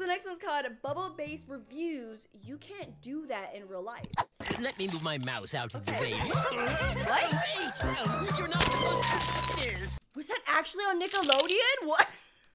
the next one's called Bubble-Based Reviews. You can't do that in real life. Let me move my mouse out of the Okay. way. What? You're not supposed to do this. Was that actually on Nickelodeon? What?